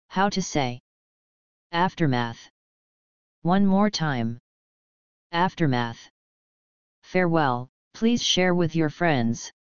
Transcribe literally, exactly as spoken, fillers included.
How to say aftermath. One more time. Aftermath. Farewell, please share with your friends.